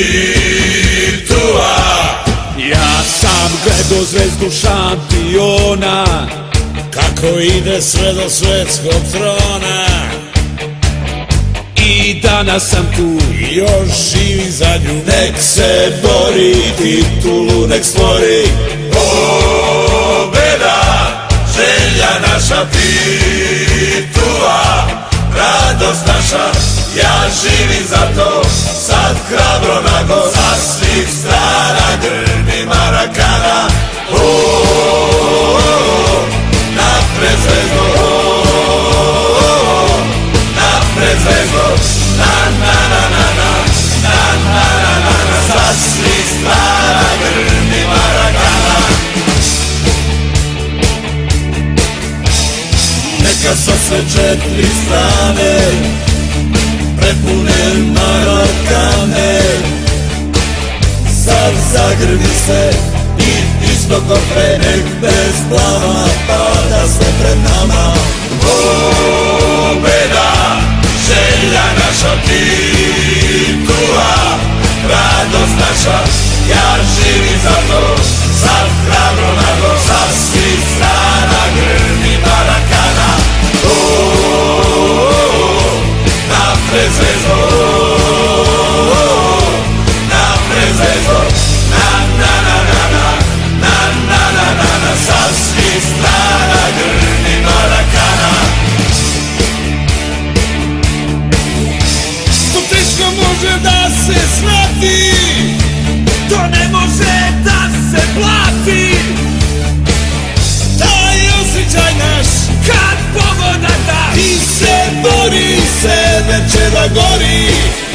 Titua. Ja sam gledao zvezdu šampiona, kako ide sve do svetskog trona. I danas sam tu, još živi za nju. nek se bori, titulu nek stvori. Pobeda, želja naša Titua, radost naša, ja živim za to, sad hrabro nago, sa svih strana grmi Marakana. Napred zvezdo, napred zvezdo, na na na na na, na na na na na, sa svih strana grmi Marakana. Neka sa sve četiri strane prepune Marakane, sad zagrmi se i isto ko pre, nek bez plava pada sve pred nama. Pobeda, želja naša Titua, radost naša, ja živim za to, sad hrabro nago, sa svih strana grmi Marakana. Napred zvezdo, napred zvezdo, na na na na na, na na na na na, sa svih strana grmi Marakana. to teško može da se shvati, to ne može da se plati. Taj osjećaj naš kad pogoda da, ti se bori, sve će da gori.